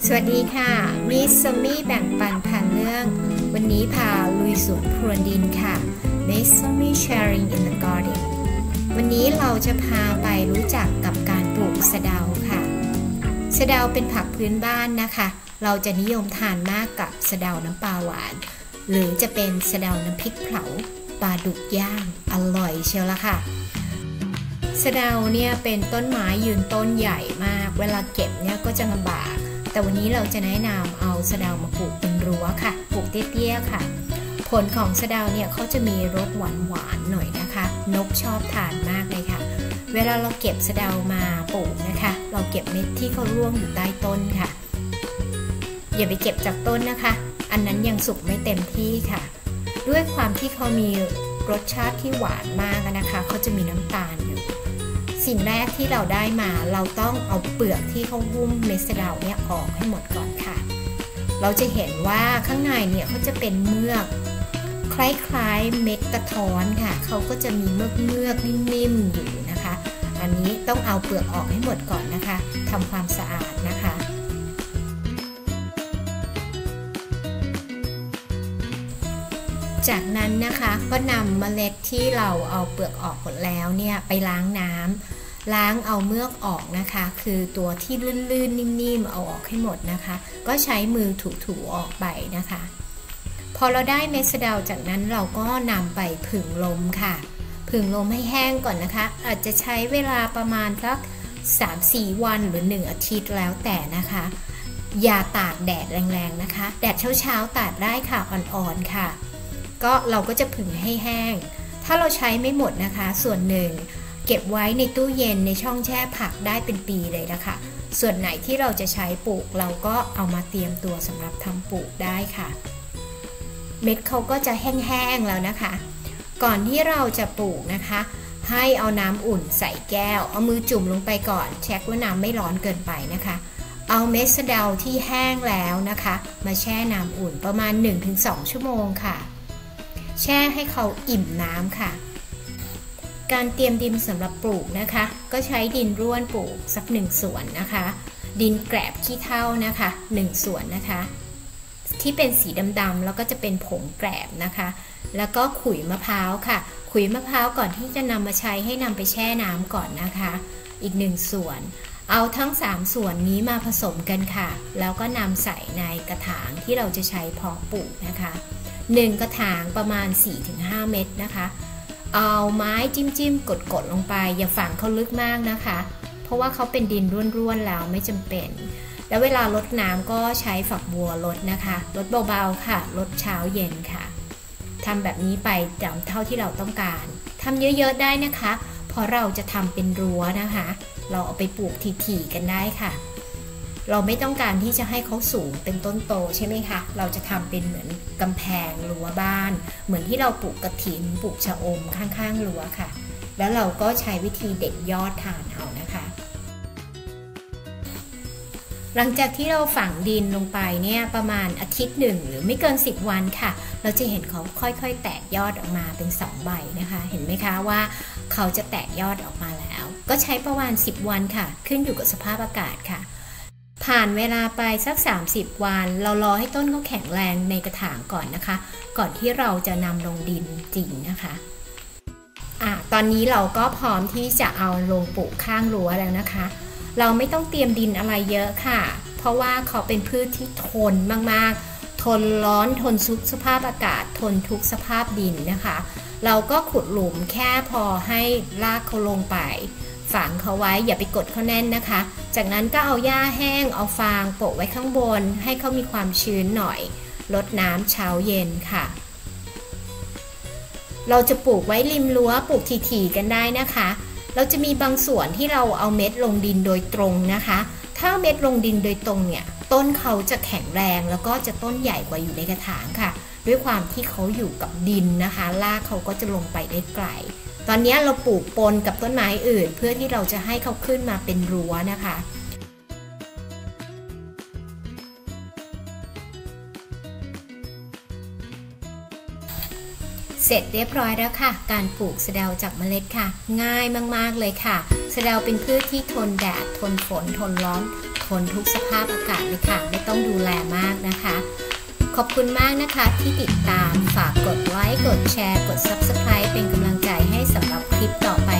สวัสดีค่ะมิสซัมมี่แบ่งปันพันเรื่องวันนี้พาลุยสวนพรวนดินค่ะ Miss Sammy Sharing in the Garden วันนี้เราจะพาไปรู้จักกับการปลูกสะเดาค่ะสะเดาเป็นผักพื้นบ้านนะคะเราจะนิยมทานมากกับสะเดาน้ำปลาหวานหรือจะเป็นสะเดาน้ำพริกเผาปลาดุกย่างอร่อยเชียวละค่ะสะเดาเนี่ยเป็นต้นไม้ยืนต้นใหญ่มากเวลาเก็บเนี่ยก็จะลำบากแต่วันนี้เราจะแนะนำเอาสะเดามาปลูกเป็นรั้วค่ะปลูกเตี้ยๆค่ะผลของสะเดาเนี่ยเขาจะมีรสหวานๆหน่อยนะคะนกชอบทานมากเลยค่ะเวลาเราเก็บสะเดามาปลูกนะคะเราเก็บเม็ดที่เขาร่วงอยู่ใต้ต้นค่ะอย่าไปเก็บจากต้นนะคะอันนั้นยังสุกไม่เต็มที่ค่ะด้วยความที่เขามีรสชาติที่หวานมากนะคะเขาจะมีน้ำตาลอยู่สิ่งแรกที่เราได้มาเราต้องเอาเปลือกที่เขาหุ้มเม็ดสะเดาเนี่ยออกให้หมดก่อนค่ะเราจะเห็นว่าข้างในเนี่ยเขาจะเป็นเมือกคล้ายๆเม็ดกระท้อนค่ะเขาก็จะมีเมือกนิ่มๆอยู่นะคะอันนี้ต้องเอาเปลือกออกให้หมดก่อนนะคะทำความสะอาดนะคะจากนั้นนะคะก็นำเมล็ดที่เราเอาเปลือกออกหมดแล้วเนี่ยไปล้างน้ำล้างเอาเมือกออกนะคะคือตัวที่ลื่นๆนิ่มๆเอาออกให้หมดนะคะก็ใช้มือถูๆออกไปนะคะพอเราได้เม็ดสะเดาจากนั้นเราก็นำไปผึ่งลมค่ะผึ่งลมให้แห้งก่อนนะคะอาจจะใช้เวลาประมาณสัก 3-4 วันหรือ1 อาทิตย์แล้วแต่นะคะอย่าตากแดดแรงๆนะคะแดดเช้าๆตากได้ค่ะอ่อนๆค่ะก็เราก็จะผึ่งให้แห้งถ้าเราใช้ไม่หมดนะคะส่วนหนึ่งเก็บไว้ในตู้เย็นในช่องแช่ผักได้เป็นปีเลยนะคะส่วนไหนที่เราจะใช้ปลูกเราก็เอามาเตรียมตัวสำหรับทำปลูกได้ค่ะเม็ดเขาก็จะแห้งๆแล้วนะคะก่อนที่เราจะปลูกนะคะให้เอาน้ำอุ่นใส่แก้วเอามือจุ่มลงไปก่อนเช็คว่าน้ำไม่ร้อนเกินไปนะคะเอาเม็ดสะเดาที่แห้งแล้วนะคะมาแช่น้ำอุ่นประมาณ 1-2 ชั่วโมงค่ะแช่ให้เขาอิ่มน้ำค่ะการเตรียมดินสำหรับปลูกนะคะก็ใช้ดินร่วนปลูกสัก1 ส่วนนะคะดินแกลบขี้เถ้านะคะ1 ส่วนนะคะที่เป็นสีดำๆแล้วก็จะเป็นผงแกลบนะคะแล้วก็ขุยมะพร้าวค่ะขุยมะพร้าวก่อนที่จะนำมาใช้ให้นำไปแช่น้ำก่อนนะคะอีก1 ส่วนเอาทั้ง3 ส่วนนี้มาผสมกันค่ะแล้วก็นำใส่ในกระถางที่เราจะใช้เพาะปลูกนะคะ1 กระถางประมาณ 4-5 เม็ดนะคะเอาไม้จิ้มกดลงไปอย่าฝังเขาลึกมากนะคะเพราะว่าเขาเป็นดินร่วนๆแล้วไม่จำเป็นแล้วเวลารดน้ำก็ใช้ฝักบัวรดนะคะรดเบาๆค่ะรดเช้าเย็นค่ะทำแบบนี้ไปตามเท่าที่เราต้องการทำเยอะๆได้นะคะเพราะเราจะทำเป็นรั้วนะคะเราเอาไปปลูกถี่ๆกันได้ค่ะเราไม่ต้องการที่จะให้เขาสูงเป็นต้นโตใช่ไหมคะเราจะทำเป็นเหมือนกำแพงรั้วบ้านเหมือนที่เราปลูกกระถินปลูกชะอมข้างๆรั้วค่ะแล้วเราก็ใช้วิธีเด็ดยอดทานเอานะคะหลังจากที่เราฝังดินลงไปเนี่ยประมาณอาทิตย์หนึ่งหรือไม่เกิน10 วันค่ะเราจะเห็นเขาค่อยๆแตกยอดออกมาเป็น2 ใบนะคะเห็นไหมคะว่าเขาจะแตกยอดออกมาแล้วก็ใช้ประมาณ10 วันค่ะขึ้นอยู่กับสภาพอากาศค่ะผ่านเวลาไปสัก30 วันเรารอให้ต้นเขาแข็งแรงในกระถางก่อนนะคะก่อนที่เราจะนำลงดินจริงนะคะตอนนี้เราก็พร้อมที่จะเอาลงปลูกข้างรั้วแล้วนะคะเราไม่ต้องเตรียมดินอะไรเยอะค่ะเพราะว่าเขาเป็นพืชที่ทนมากๆทนร้อนทนทุกสภาพอากาศทนทุกสภาพดินนะคะเราก็ขุดหลุมแค่พอให้รากเขาลงไปฝังเขาไว้อย่าไปกดเขาแน่นนะคะจากนั้นก็เอาหญ้าแห้งเอาฟางโปะไว้ข้างบนให้เขามีความชื้นหน่อยรดน้ำเช้าเย็นค่ะเราจะปลูกไว้ริมรั้วปลูกถี่ๆกันได้นะคะเราจะมีบางส่วนที่เราเอาเม็ดลงดินโดยตรงนะคะถ้าเม็ดลงดินโดยตรงเนี่ยต้นเขาจะแข็งแรงแล้วก็จะต้นใหญ่กว่าอยู่ในกระถางค่ะด้วยความที่เขาอยู่กับดินนะคะรากเขาก็จะลงไปได้ไกลตอนนี้เราปลูกปนกับต้นไม้อื่นเพื่อที่เราจะให้เขาขึ้นมาเป็นรั้วนะคะเสร็จเรียบร้อยแล้วค่ะการปลูกสะเดาจากเมล็ดค่ะง่ายมากๆเลยค่ะสะเดาเป็นพืชที่ทนแดดทนฝนทนร้อนททนทุกสภาพอากาศเลยค่ะไม่ต้องดูแลมากนะคะขอบคุณมากนะคะที่ติดตามฝากกดไลค์กดแชร์กด Subscribe เป็นกำลังใจให้สำหรับคลิปต่อไป